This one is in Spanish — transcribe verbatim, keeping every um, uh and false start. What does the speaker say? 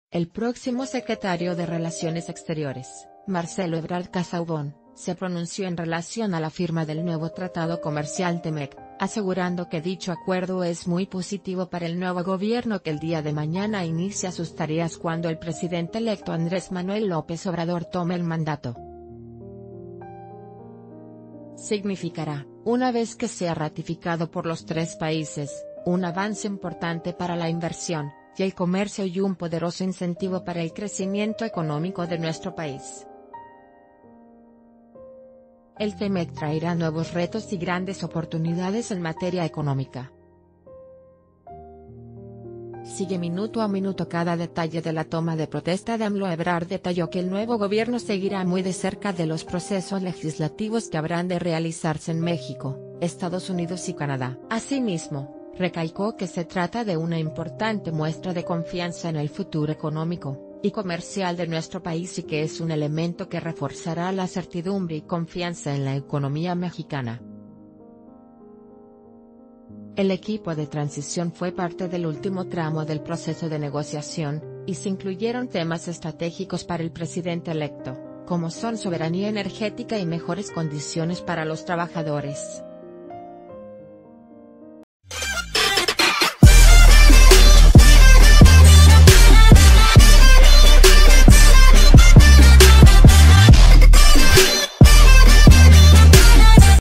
El próximo secretario de Relaciones Exteriores, Marcelo Ebrard Casaubon, se pronunció en relación a la firma del nuevo Tratado Comercial T-M E C, asegurando que dicho acuerdo es muy positivo para el nuevo gobierno que el día de mañana inicia sus tareas cuando el presidente electo Andrés Manuel López Obrador tome el mandato. Significará, una vez que sea ratificado por los tres países, un avance importante para la inversión y el comercio y un poderoso incentivo para el crecimiento económico de nuestro país. El T M E C traerá nuevos retos y grandes oportunidades en materia económica. Sigue minuto a minuto cada detalle de la toma de protesta de AMLO. Ebrard detalló que el nuevo gobierno seguirá muy de cerca de los procesos legislativos que habrán de realizarse en México, Estados Unidos y Canadá. Asimismo, recalcó que se trata de una importante muestra de confianza en el futuro económico y comercial de nuestro país y que es un elemento que reforzará la certidumbre y confianza en la economía mexicana. El equipo de transición fue parte del último tramo del proceso de negociación, y se incluyeron temas estratégicos para el presidente electo, como son soberanía energética y mejores condiciones para los trabajadores.